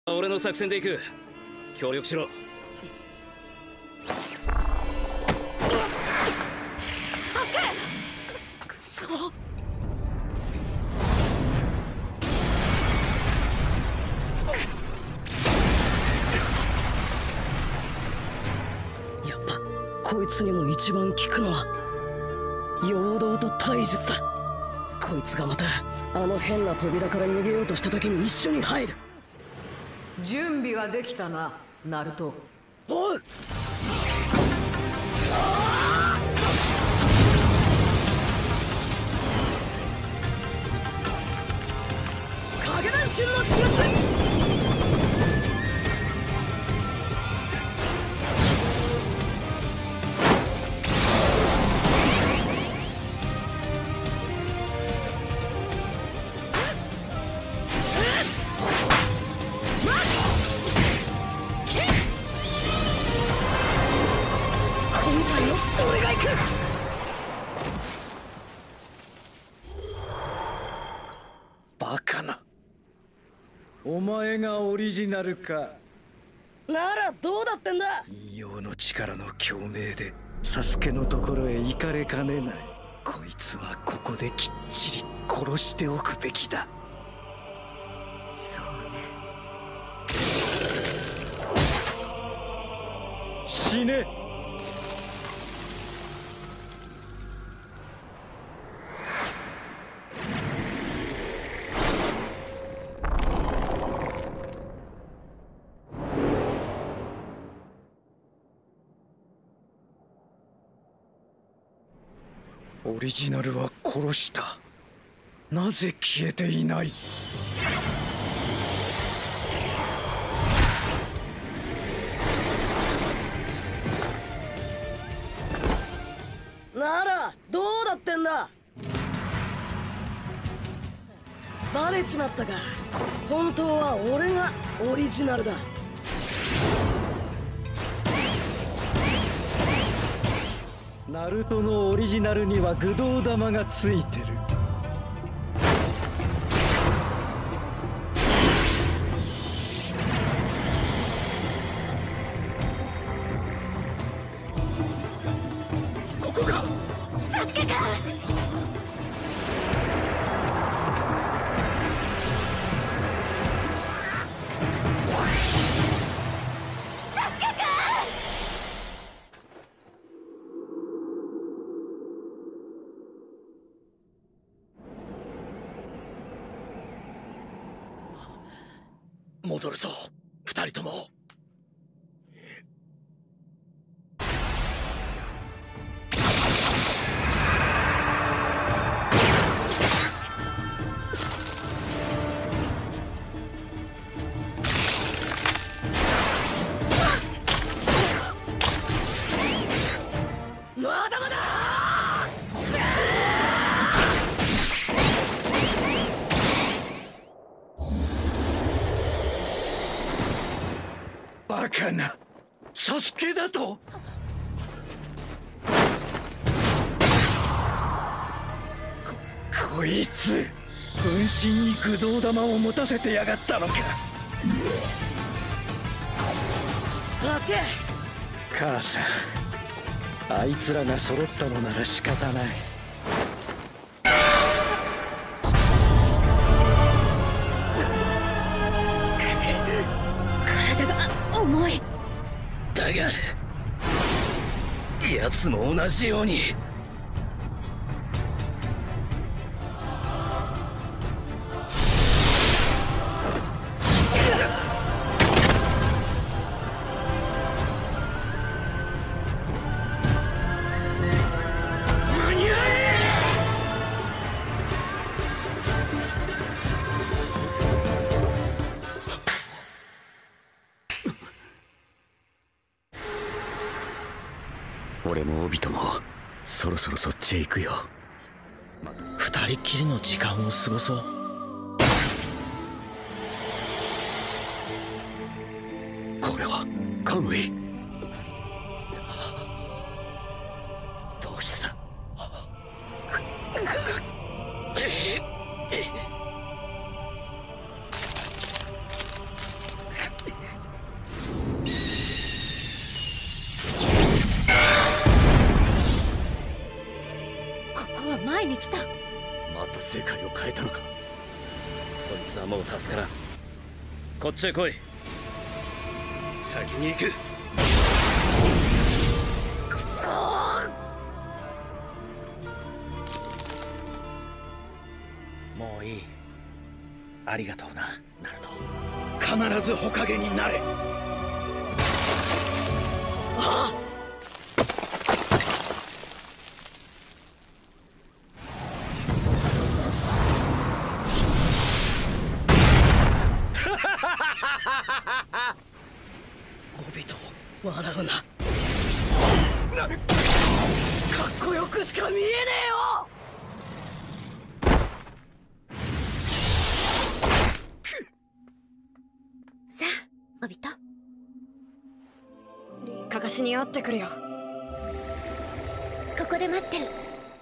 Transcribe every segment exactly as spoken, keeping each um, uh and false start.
俺の作戦で行く。協力しろ。 サスケ！くそ。やっぱこいつにも一番効くのは陽動と体術だ。こいつがまたあの変な扉から逃げようとした時に一緒に入る。 準備はできたな、ナルト。 おう。影弾春の術。 バカな。お前がオリジナルか。 ならどうだってんだ。 陰陽の力の共鳴でサスケのところへ行かれかねない。こいつはここできっちり殺しておくべきだ。 そうね。 死ね。オリジナルは殺した。なぜ消えていない？ ならどうだってんだ。バレちまったか。本当は俺がオリジナルだ。 ナルトのオリジナルには愚道玉がついてる。 ここか。サスケか。 戻るぞ、二人とも。 まだまだ。 バカな。サスケだと。ここいつ分身に愚道玉を持たせてやがったのか。 サスケ。 母さん、あいつらが揃ったのなら仕方ない。 体が重い。 だが奴も同じように。 俺もオビトもそろそろそっちへ行くよ。二人きりの時間を過ごそう。これはカムイ。どうしてだ。 世界を変えたのか。そいつはもう助からん。こっちへ来い。先に行く。 くそー。 もういい。ありがとうな、ナルト。必ず火影になれ。 ああ。オビト、笑うな。かっこよくしか見えねえよ。 さあ、オビト。かかしに会ってくるよ。ここで待ってる。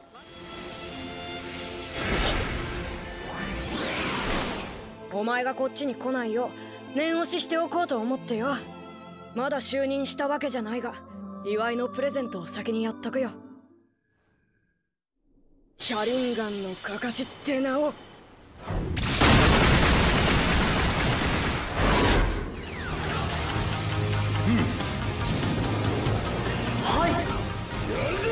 お前がこっちに来ないよう念押ししておこうと思ってよ。まだ就任したわけじゃないが、祝いのプレゼントを先にやっとくよ。シャリンガンのかかしって名を。はい。やるぞ。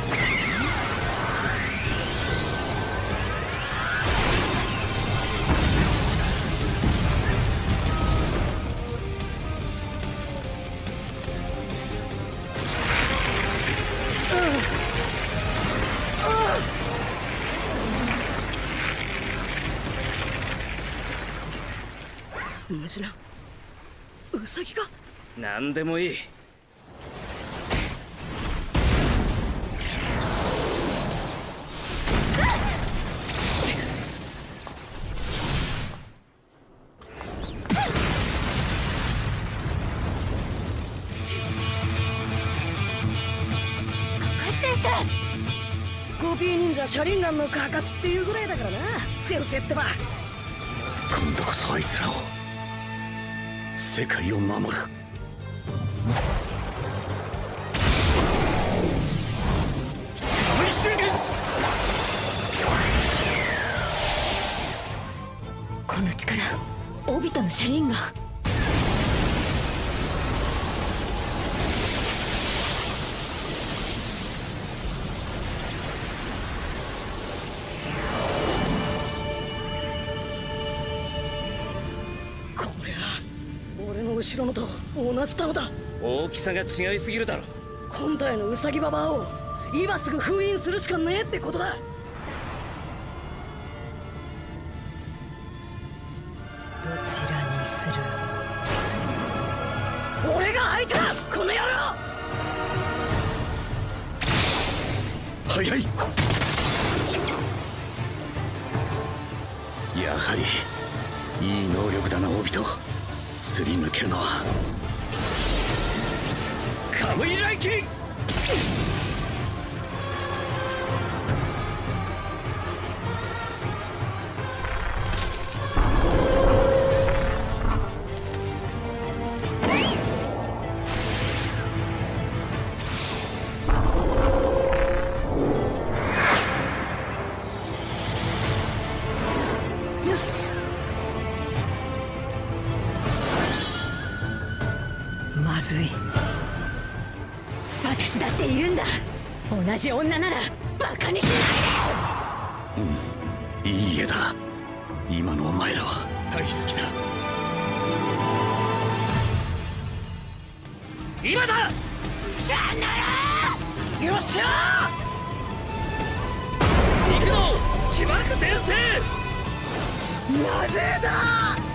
ムジナ、ウサギが。 何でもいい。 ゴピー忍者シャリンガンのかかしっていうぐらいだからな、先生ってば。 今度こそあいつらを、世界を守る。 この力、オビトのシャリンガン。 後ろのと同じ玉だ。 大きさが違いすぎるだろ。 本体のウサギババアを今すぐ封印するしかねえってことだ。 どちらにする。 俺が相手だ、この野郎。 早い。やはりいい能力だな、オビト。すり抜けるのはカムイ来キ。 まずい。私だっているんだ。同じ女ならバカにしないで。うん、いい絵だ。今のお前らは大好きだ。 今だ。 じゃあなら。よっしゃー。行くぞ、しばらく転生。 なぜだ。